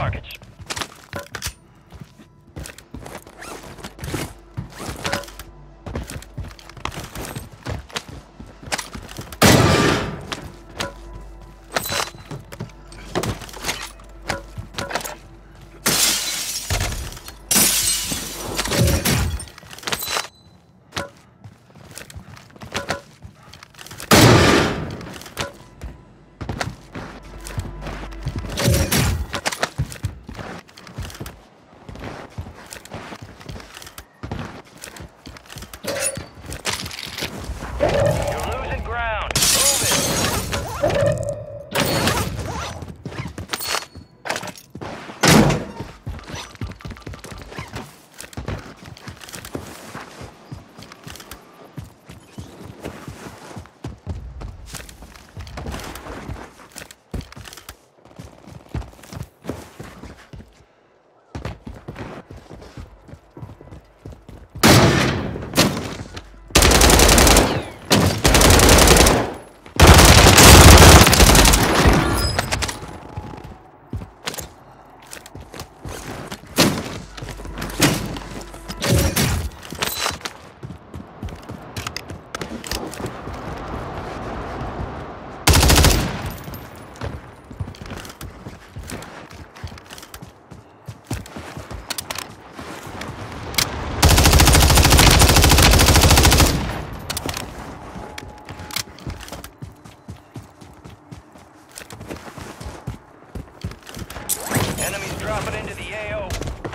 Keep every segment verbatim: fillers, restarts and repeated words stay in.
targets. You're losing ground. Move it. Enemies dropping into the A O.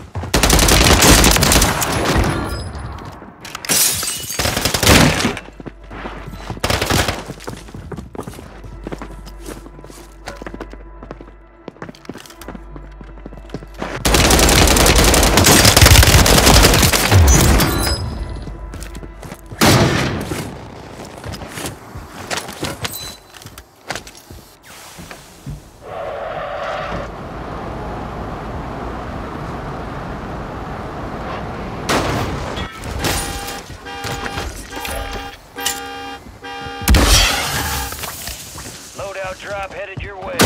Loadout drop headed your way.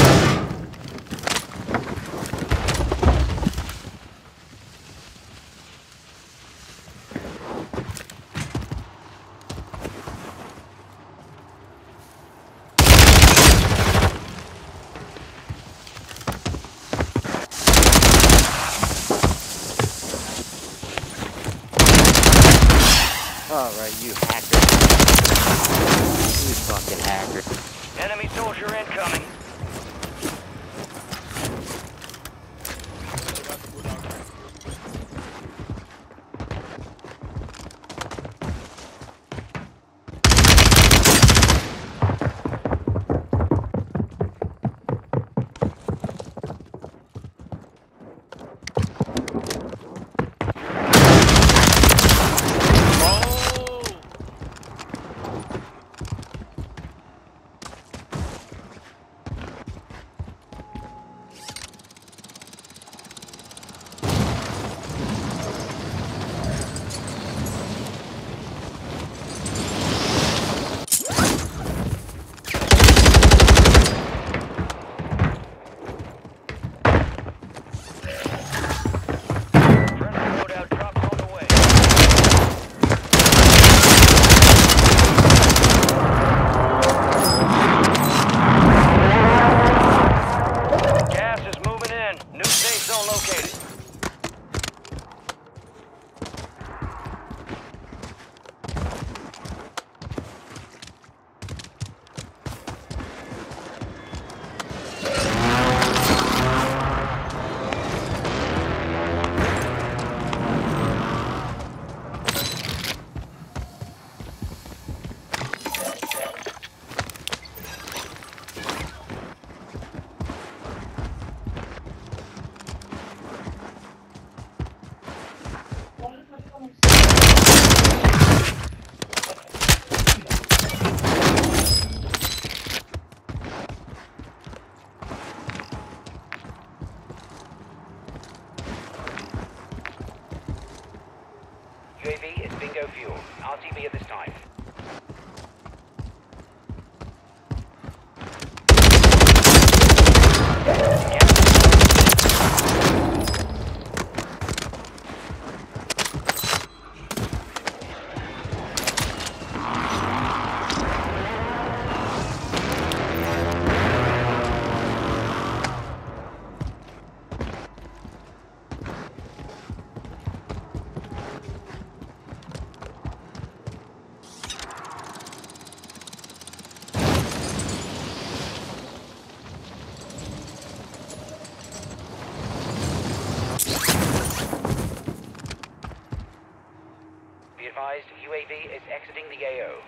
Alright, you hacker. You fucking hacker. Enemy soldier incoming. U A V is bingo fuel. R T B at this time. Get U A V is exiting the A O.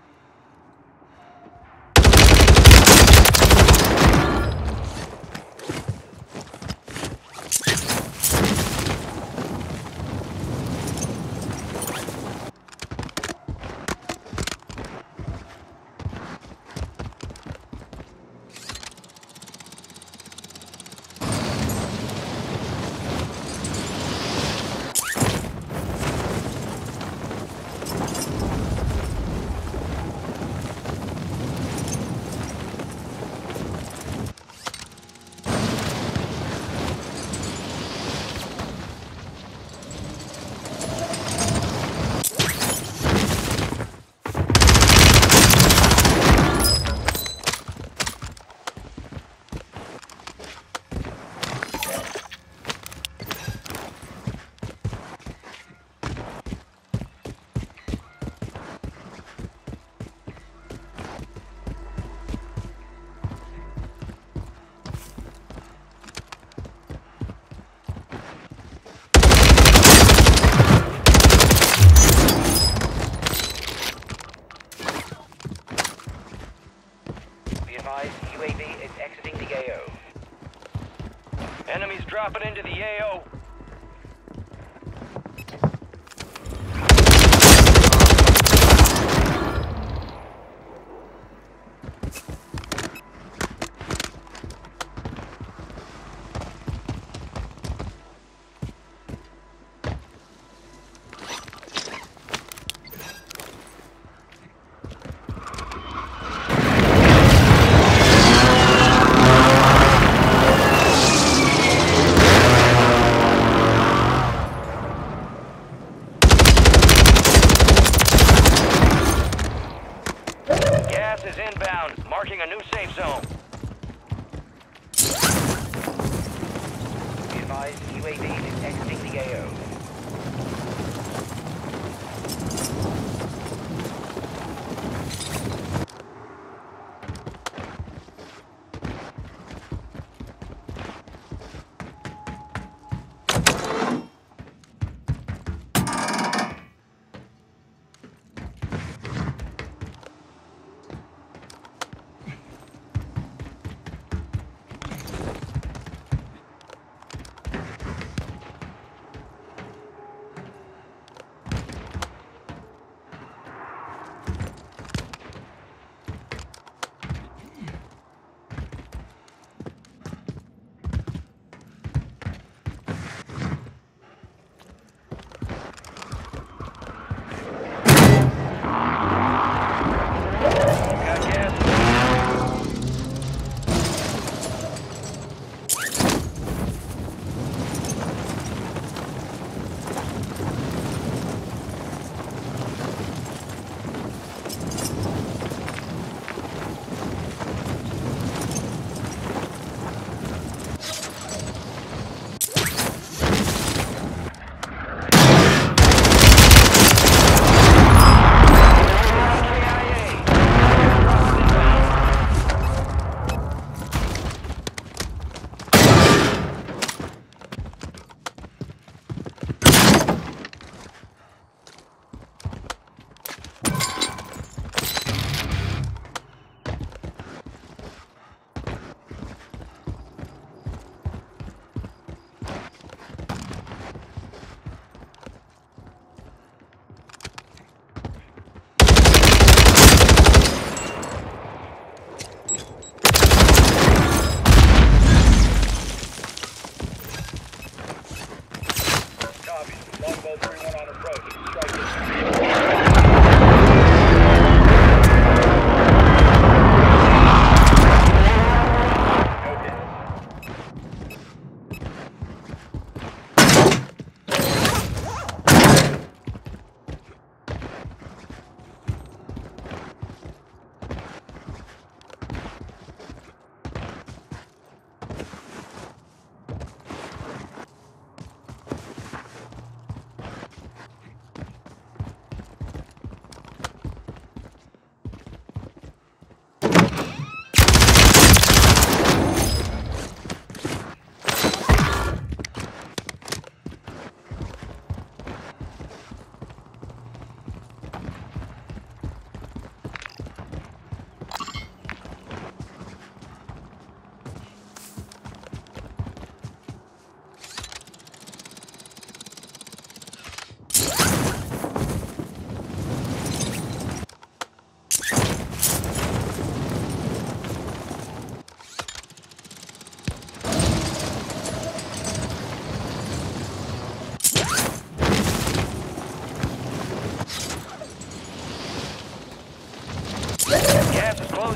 U A V is exiting the A O. Enemies dropping into the A O.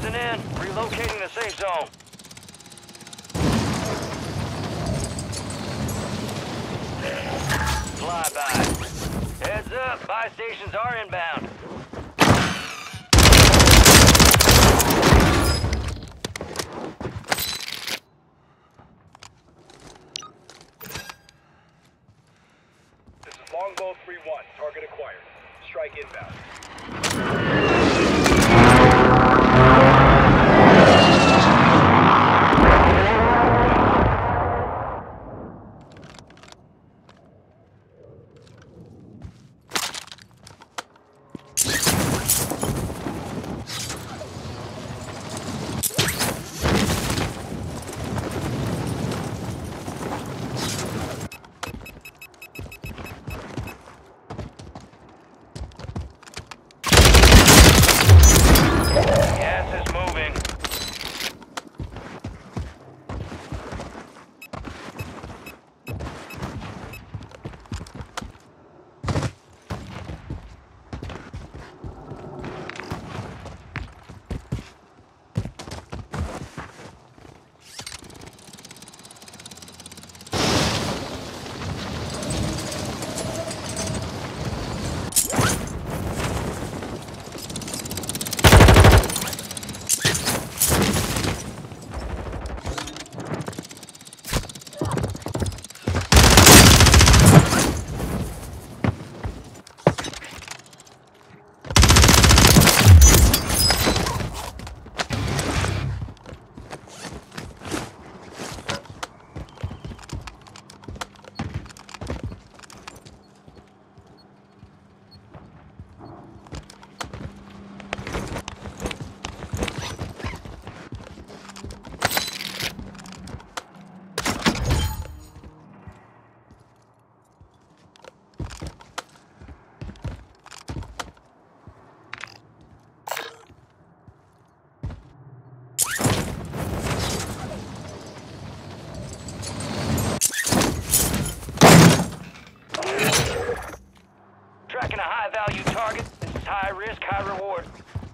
Closing in. Relocating the safe zone. Flyby. Heads up. Buy stations are inbound. This is Longbow three one. Target acquired. Strike inbound. Gas is moving. Tracking a high-value target. This is high risk, high reward.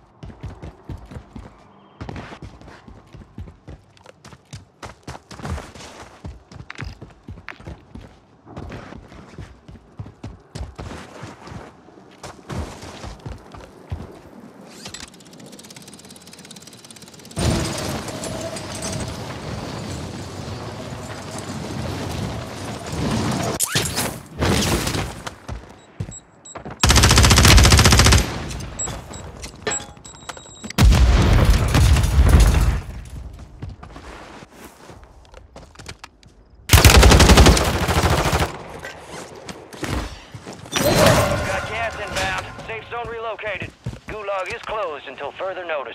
Got gas inbound. Safe zone relocated. Gulag is closed until further notice.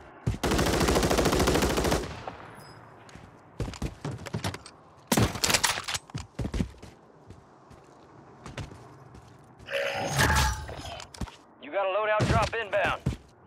You got a loadout drop inbound.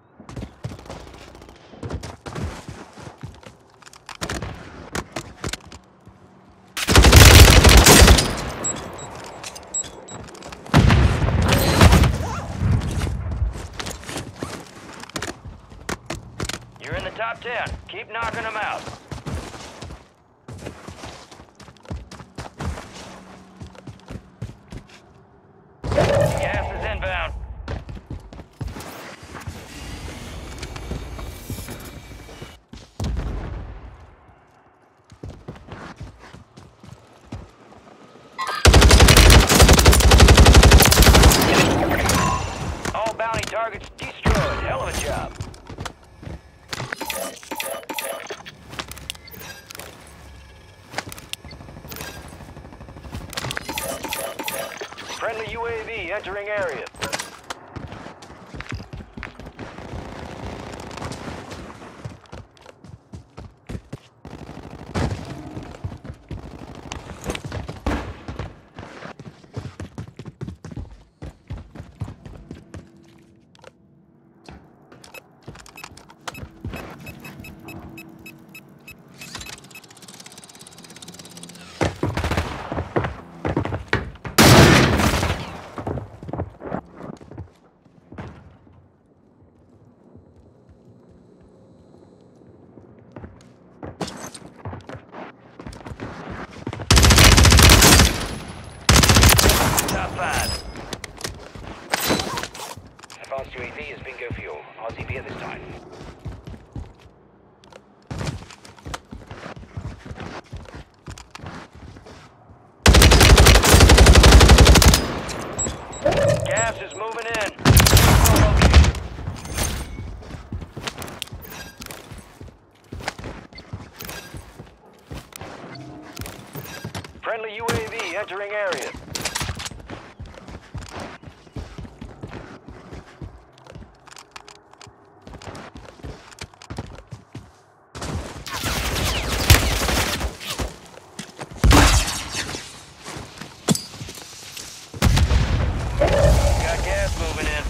You're in the top ten. Keep knocking them out. Gas is inbound. All bounty targets destroyed. Hell of a job. Friendly U A V entering area. Top five. Advanced U A V is bingo fuel. R T B at this time. Gas is moving in. Friendly U A V entering area. Got gas moving in.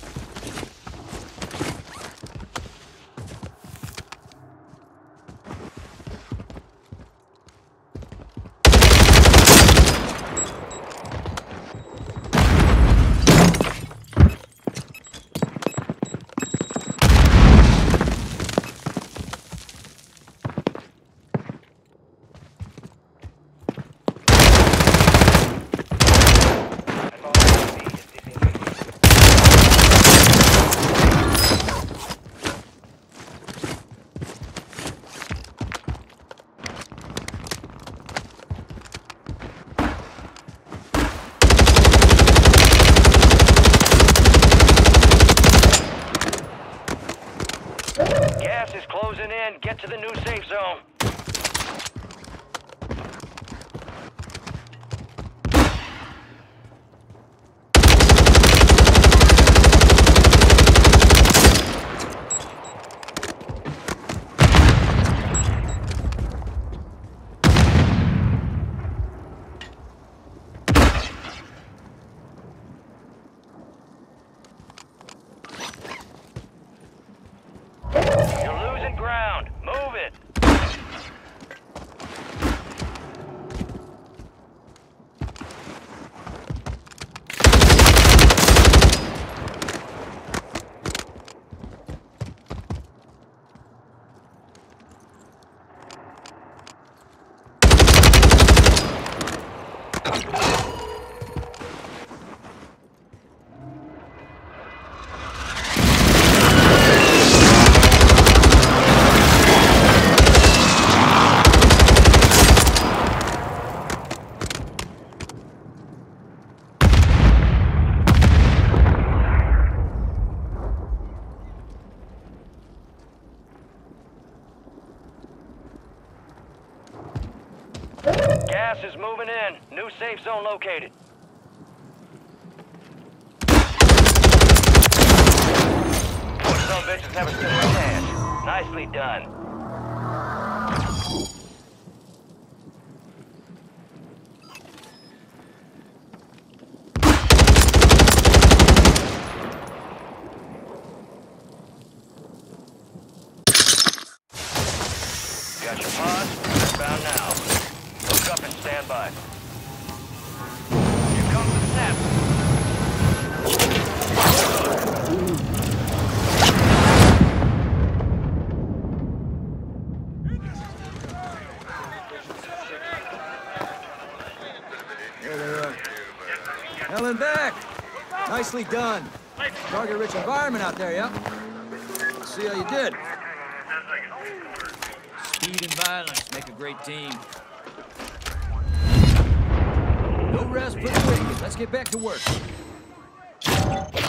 Gas is closing in. Get to the new safe zone. You're losing ground. Move it. Gas is moving in. New safe zone located. Poor son bitches never stood a chance. Nicely done. Got your pods? Bound now. Hook up and stand by. Here comes the snap. There they are. Helen back! Nicely done. Target-rich environment out there, yeah? Let's see how you did. Speed and violence make a great team. No rest for the wicked. Let's get back to work.